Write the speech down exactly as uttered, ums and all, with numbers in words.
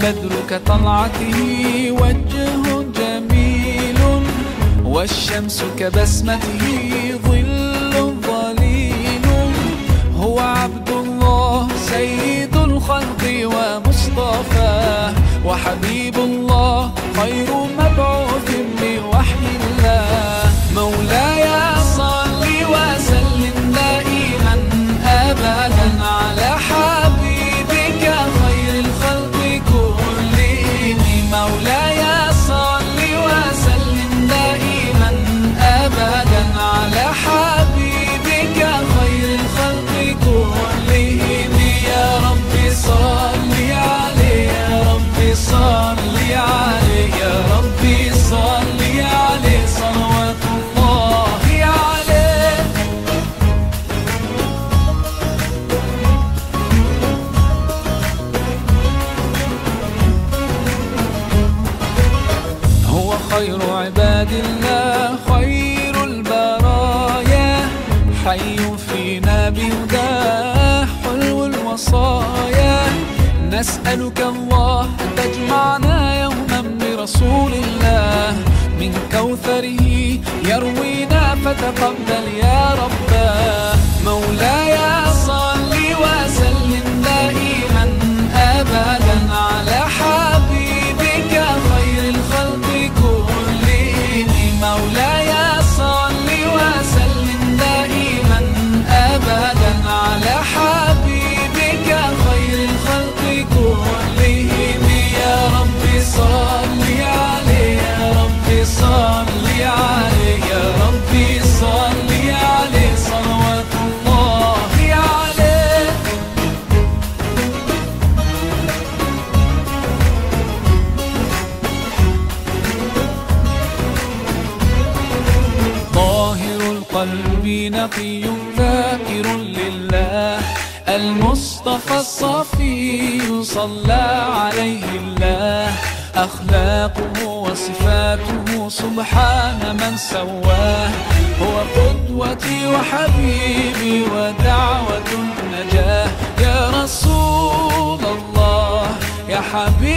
البدر كطلعته وجه جميل، والشمس كبسمته ظل ظليل. هو عبد الله سيد الخلق ومصطفاه، وحبيب الله خير مبعوث بوحي الله. مولاي صل وسلم دائما أبدا على حبيبك خير الخلق كلهم. مولاي صل وسلم دائما أبدا على حبيبك خير الخلق كلهم. يا رب صل عليه، يا رب صل عليه، يا رب صل عليه صلوات الله عليه. هو خير عباد الله خير البرايا، حي فينا بهداه حلو الوصايا. نسألك الله أن تجمعنا يوما برسول الله، من كوثره يروينا فتقبل يا رباه. مولاي صل وسلم دائما أبدا على حبيبك خير الخلق كلهم. مولاي صل وسلم دائما أبدا على حبيبك خير الخلق كلهم. يا رب صل عليه، يا رب صل عليه، يا رب صل عليه صلوات الله عليه. طاهر القلب نقي ذاكر لله، المصطفى الصفي صلى عليه الله. أخلاقه وصفاته سبحان من سواه، هو قدوتي وحبيبي ودعوة النجاة. يا رسول الله يا حبيبي